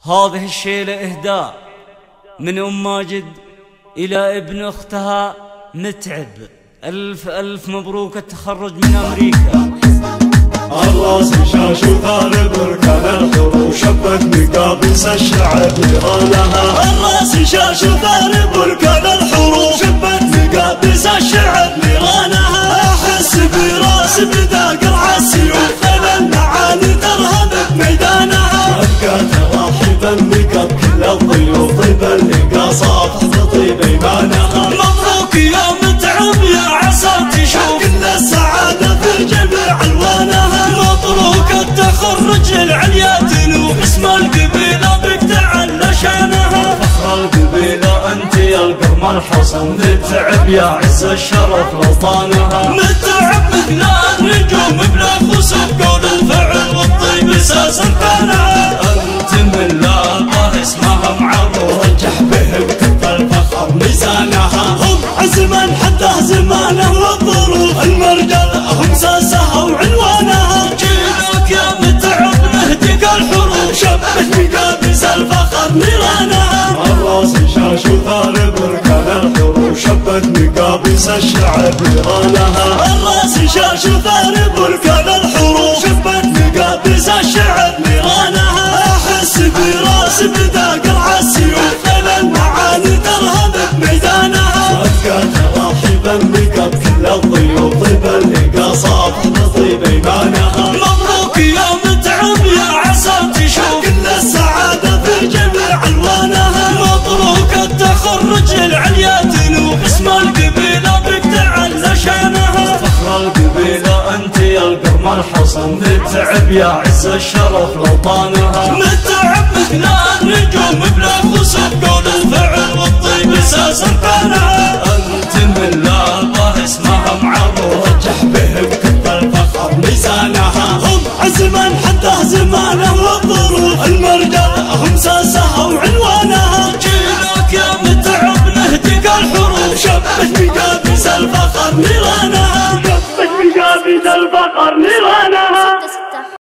هذه الشيلة إهداء من أم ماجد إلى ابن أختها متعب. ألف ألف مبروك التخرج من أمريكا. الراس شاش وثار بركان الحروف شبت مقابس الشعب نيرانها. الراس شاش وثار بركان الحروف شبت مقابس الشعب نيرانها. احس براس بذاق العسيوف على المعاني ترهب بميدانها. ابقى تراحبا بقب كل الضيوف طيب اللقا صافح بطيب ايمانها. مبروك يا متعب يا عسى تشوف كل السعاده في جميع الوانها. مبروك التخرج للعليا تنوف اسم القبيله بك تعلى شانها. فخر القبيله انت يا القرم الحصن متعب يا عز الشرف وطانها. متعب مثل النجوم بلا خسوف قول الفعل والطيب اساس كانها. انت من لا الله اسمها معروف رجح بهم كف الفخر ميزانها. هم عزما حتى زمانه والظروف المرجل هم ساسها وعنوانها. جيلك يا متعب نهديك الحروف شبت مقابس الفخر نيرانها. الراس شاش وثار بركان الحروف شبت مقابس الشعب نيرانها. الراس شاش وثار بركان الحروف شبت مقابس الشعب نيرانها. احس براس بذاق العسيوف على المعاني ترهب بميدانها. وابقى تراحبا بقب كل الضيوف طيب اللقا صافح بطيب ايمانها. مبروك يا متعب يا عسى تشوف كل السعاده في جميع الوانها. مبروك التخرج للعليا تنوف اسم القبيله بك تعلى شانها. فخر القبيله انت يا القرم الحصن متعب يا عز الشرف لوطانها. متعب مثل النجوم بلا خسوف قول الفعل والطيب اساس كانها. انت من لا الله اسمها معروف رجح بهم كف الفخر ميزانها. هم عزما حتى زمانه والظروف المرجل هم ساسها وعنوانها. جيلك يا متعب نهديك الحروف شبت مقابس الفخر نيرانها. شبت مقابس الفخر نيرانها.